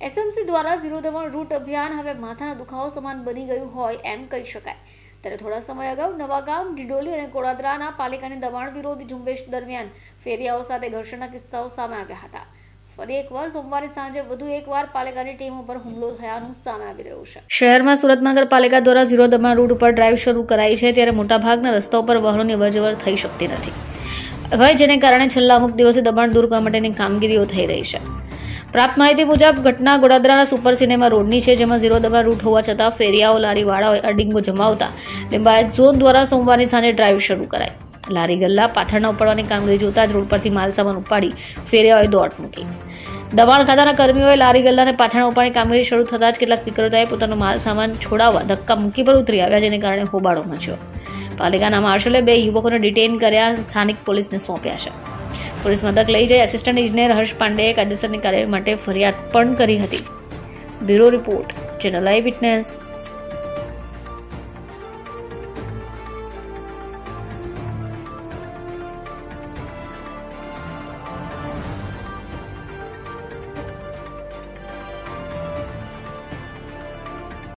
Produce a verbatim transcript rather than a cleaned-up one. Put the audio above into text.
SMC દ્વારા zero દબાણ route અભિયાન હવે માથાના દુખાવો સમાન બની ગયું હોય એમ કહી શકાય. ત્યારે થોડા સમય અગાઉ નવાગામ, ડિડોલી અને ગોડાદરાના પાલિકાની દબાણ વિરોધી ઝુંબેશ દરમિયાન ફેરિયાઓ સાથે ઘર્ષણના કિસ્સાઓ સામે આવ્યા હતા. ફરી એકવાર સોમવારે સાંજે વધુ એકવાર પાલિકાની ટીમ ઉપર હુમલો થયાનું સામે આવી રહ્યું છે. શહેરમાં સુરત મહાનગરપાલિકા દ્વારા ઝીરો દબાણ રૂટ ઉપર ડ્રાઈવ શરૂ કરાઈ છે, ત્યારે મોટાભાગના રસ્તાઓ પર વાહનોની અવરજવર થઈ શકતી નથી હવે, જેને કારણે છેલ્લા અમુક દિવસથી દબાણ દૂર કરવા માટેની કામગીરીઓ થઈ રહી છે. પ્રાપ્ત માહિતી મુજબ ઘટના ગોડાદરાના સુપર સિનેમા રોડની છે, જેમાં ઝીરો દબાણ રૂટ હોવા છતાં ફેરિયાઓ લારીવાળાઓએ અડિંગો જમાવતા લિંબાયત ઝોન દ્વારા સોમવારની સાંજે ડ્રાઈવ શરૂ કરાઈ. લારી ગલ્લા પાથરના ઉપાડવાની કામગીરી જોતા જ રોડ પરથી માલસામાન ઉપાડી ફેરિયાઓએ દોડ મૂકી. દબાણ ખાતાના કર્મીઓએ લારી ગલ્લાને પાથરણા ઉપાડવાની કામગીરી શરૂ થતાં જ કેટલાક વિક્રેતાઓએ પોતાનો માલ સામાન છોડાવવા ધક્કા મૂકી પર ઉતરી આવ્યા, જેને કારણે હોબાળો મચ્યો. પાલિકાના માર્શલે બે યુવકોને ડિટેઇન કર્યા સ્થાનિક પોલીસને સોંપ્યા છે. પોલીસ મદદ લઈ જઈ આસિસ્ટન્ટ ઇજનેર હર્ષ પાંડેએ કાયદેસરની કાર્યવાહી માટે ફરિયાદ પણ કરી હતી. બ્યુરો રિપોર્ટ, ચેનલ આઈ વિટનેસ,